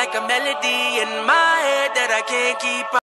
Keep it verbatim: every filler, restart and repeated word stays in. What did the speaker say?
like a melody in my head that I can't keep